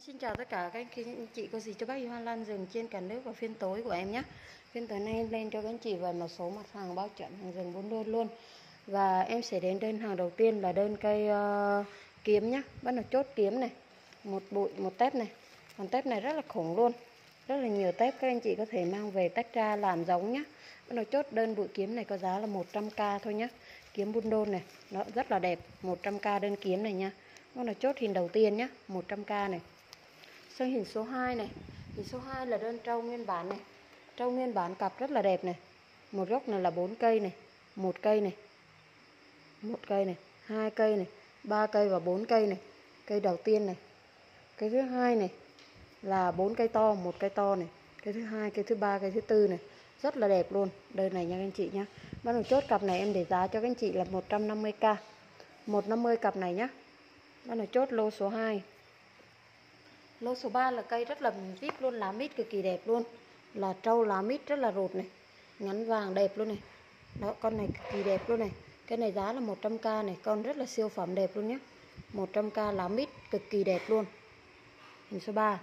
Xin chào tất cả các anh chị cô dì, cho bác Y Hoa Lan rừng trên cả nước và phiên tối của em nhé. Phiên tối nay lên cho các anh chị về một số mặt hàng bao chuẩn hàng rừng buôn đôn luôn. Và em sẽ đến đơn hàng đầu tiên là đơn cây kiếm nhé. Bắt đầu chốt kiếm này, một bụi một tép này. Còn tép này rất là khủng luôn, rất là nhiều tép, các anh chị có thể mang về tách ra làm giống nhé. Bắt đầu chốt đơn bụi kiếm này có giá là 100k thôi nhé. Kiếm buôn đôn này, nó rất là đẹp, 100k đơn kiếm này nha. Bắt đầu chốt hình đầu tiên nhé, 100k này. Sang hình số 2 này. Hình số 2 là đơn trâu nguyên bản này. Trâu nguyên bản cặp rất là đẹp này. Một gốc này là 4 cây này, một cây này, một cây này, hai cây này, 3 cây và 4 cây này. Cây đầu tiên này. Cây thứ hai này là 4 cây to, một cây to này. Cây thứ hai, cây thứ ba, cây thứ tư này. Rất là đẹp luôn. Đơn này nha các anh chị nhá. Bắt đầu chốt cặp này em để giá cho các anh chị là 150k. 150 cặp này nhá. Bắt đầu chốt lô số 2. Lô số 3 là cây rất là vip luôn, lá mít cực kỳ đẹp luôn. Là trâu lá mít rất là rụt này, ngắn vàng đẹp luôn này. Đó, con này cực kỳ đẹp luôn này. Cái này giá là 100k này, con rất là siêu phẩm đẹp luôn nhé. 100k lá mít cực kỳ đẹp luôn. Hình số 3.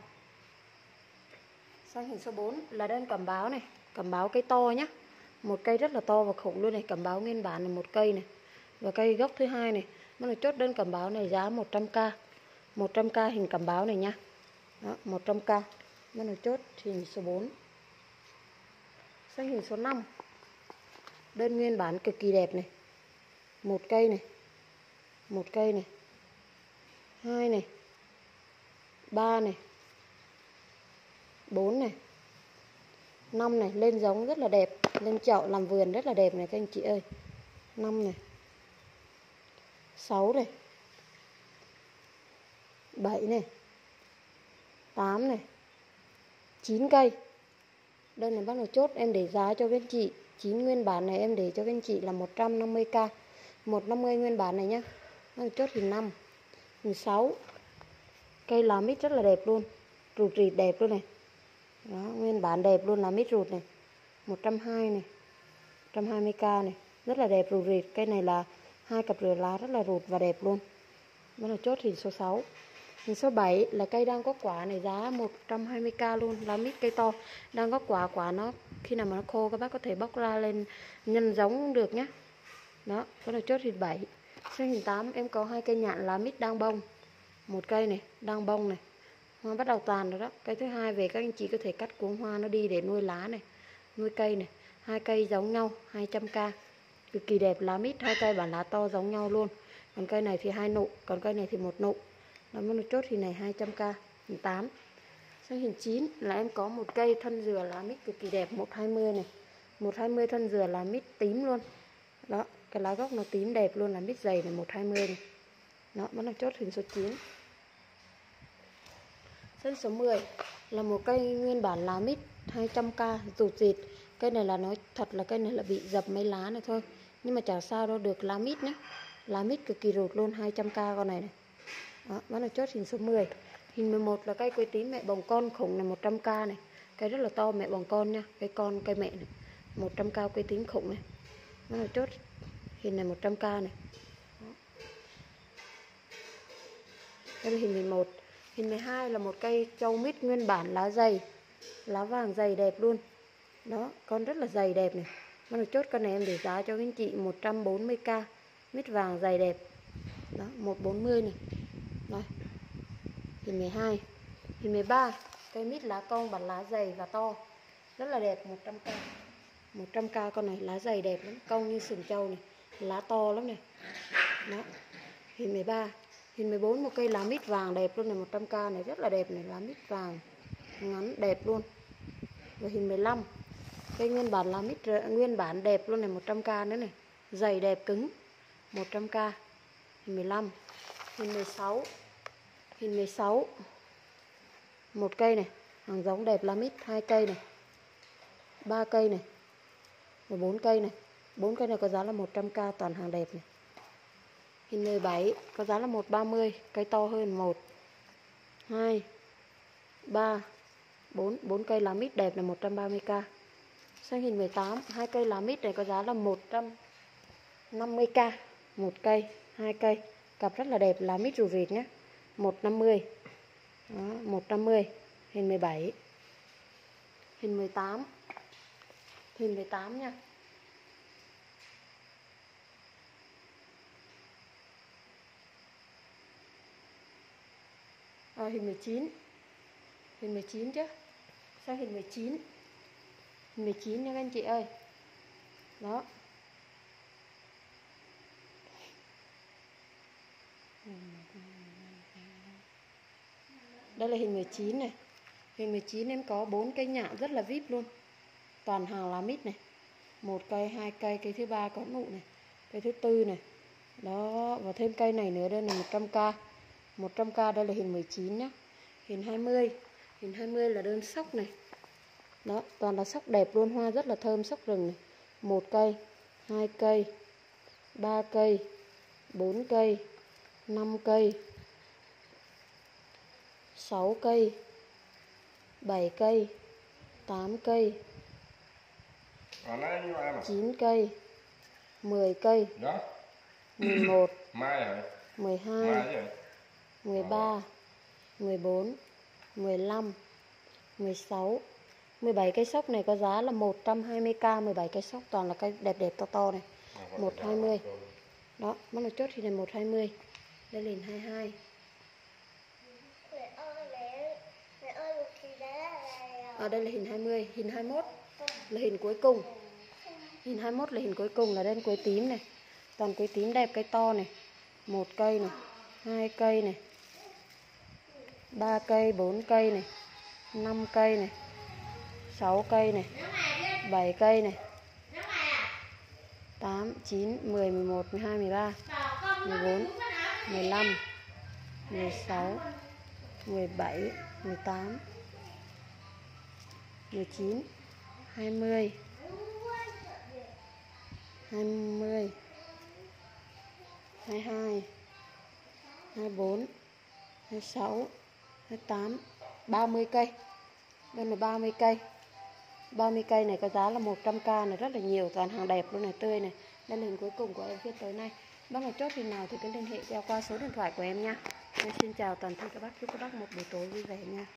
Sang hình số 4 là đơn cẩm báo này, cẩm báo cây to nhé. Một cây rất là to và khủng luôn này, cẩm báo nguyên bản này, một cây này. Và cây gốc thứ hai này. Nó chốt đơn cẩm báo này giá 100k. 100k hình cẩm báo này nha. Đó, 100k. Nó là chốt hình số 4. Sang hình số 5. Đơn nguyên bản cực kỳ đẹp này. Một cây này. Một cây này. Hai này. 3 này. 4 này. 5 này, lên giống rất là đẹp, lên chậu làm vườn rất là đẹp này các anh chị ơi. 5 này. 6 này. 7 này. 8 này. 9 cây. Đơn này bắt đầu chốt em để giá cho các anh chị. 9 nguyên bản này em để cho các anh chị là 150k. 150 nguyên bản này nhá. Chốt hình 5. Hình 6. Cây lá mít rất là đẹp luôn, rụt rịt đẹp luôn này. Đó, nguyên bản đẹp luôn, lá mít rụt này. 120 này. 120k này, rất là đẹp rụt rịt. Cây này là 2 cặp rửa lá rất là rụt và đẹp luôn. Bắt đầu chốt hình số 6. Hình số 7 là cây đang có quả này, giá 120k luôn, lá mít cây to. Đang có quả, quả nó khi nào mà nó khô các bác có thể bóc ra lên nhân giống được nhé. Đó, bắt đầu chốt hình 7. Sang hình 8 em có 2 cây nhạn lá mít đang bông. Một cây này, đang bông này. Hoa bắt đầu tàn rồi đó. Cây thứ hai về các anh chị có thể cắt cuống hoa nó đi để nuôi lá này, nuôi cây này. 2 cây giống nhau, 200k. Cực kỳ đẹp, lá mít 2 cây bản lá to giống nhau luôn. Còn cây này thì 2 nụ, còn cây này thì 1 nụ. Nó mới chốt thì này 200k. Hình 8. Sang hình 9 là em có một cây thân dừa lá mít cực kỳ đẹp, 120 này. 120 thân dừa lá mít tím luôn. Đó, cái lá gốc nó tím đẹp luôn, lá mít dày này, 120 này. Đó, bắt đầu chốt hình số 9. Sang số 10 là một cây nguyên bản lá mít 200k rụt rịt. Cây này là nói thật là cây này là bị dập mấy lá này thôi, nhưng mà chả sao đâu, được lá mít nhé. Lá mít cực kỳ rụt luôn, 200k con này này. Đó, bắt đầu chốt hình số 10. Hình 11 là cây quế tím mẹ bồng con khủng này, 100k này. Cây rất là to, mẹ bồng con nha, cây con cây mẹ này, 100k quế tím khủng này. Bắt đầu chốt hình này 100k này. Đó. Đây là hình 11. Hình 12 là một cây châu mít nguyên bản lá dày, lá vàng dày đẹp luôn. Đó, con rất là dày đẹp này. Bắt đầu chốt con này em để giá cho các anh chị 140k. Mít vàng dày đẹp. Đó, 140 này. Đây. Hình 12. Hình 13, cây mít lá cong bản lá dày và to. Rất là đẹp, 100k. 100k con này lá dày đẹp lắm, cong như sừng trâu này, lá to lắm này. Đó. Hình 13. Hình 14 một cây lá mít vàng đẹp luôn này, 100k này, rất là đẹp này, lá mít vàng ngắn đẹp luôn. Và hình 15 cây nguyên bản lá mít nguyên bản đẹp luôn này, 100k nữa này, dày đẹp cứng, 100k. Hình 15. Hình 16. Hình 16 một cây này, hàng giống đẹp lá mít, 2 cây này, 3 cây này và 4 cây này. 4 cây này có giá là 100k, toàn hàng đẹp này. Hình 17 có giá là 130, cây to hơn, 1 2 3 4, 4 cây lá mít đẹp là 130k. Sang hình 18, 2 cây lá mít này có giá là 150k. Một cây, 2 cây, cặp rất là đẹp, lá mít rù rịt nhé, 150. Đó, 150. Hình 17. Hình 18. Hình 18 nha. Hình 19. Hình 19 chứ. Sao hình 19? Hình 19 nha các anh chị ơi. Đó. Đây là hình 19 này. Hình 19 em có 4 cây nhạn rất là vip luôn. Toàn hàng lá mít này. 1 cây, 2 cây, cây thứ 3 có nụ này. Cây thứ 4 này. Đó, và thêm cây này nữa, đây là 100k. 100k đây là hình 19 nhá. Hình 20. Hình 20 là đơn sóc này. Đó, toàn là sóc đẹp luôn, hoa rất là thơm, sóc rừng này. 1 cây, 2 cây, 3 cây, 4 cây, 5 cây, 6 cây, 7 cây, 8 cây, 9 cây, 10 cây, 11, 12, 13, 14, 15, 16, 17 cây sóc này có giá là 120k. 17 cây sóc toàn là cây đẹp đẹp to to này. 120. Đó, bắt đầu chốt thì là 120. Đây là hình 22. Đây là hình 20. Hình 21 là hình cuối cùng. Hình 21 là hình cuối cùng, là đen quế tím này. Toàn quế tím đẹp, cây to này. 1 cây này, 2 cây này, 3 cây, 4 cây này, 5 cây này, 6 cây này, 7 cây này, 8, 9, 10, 11, 12, 13, 14, 15, 16, 17, 18, 19, 20, 22, 24, 26, 28, 30 cây. Đây là 30 cây. 30 cây này có giá là 100k này, rất là nhiều, toàn hàng đẹp luôn này, tươi này. Đây là hình cuối cùng của em phiên tối nay. Bác nào chốt hình nào thì cứ liên hệ qua số điện thoại của em nha. Em xin chào toàn thể các bác, chúc các bác một buổi tối vui vẻ nha.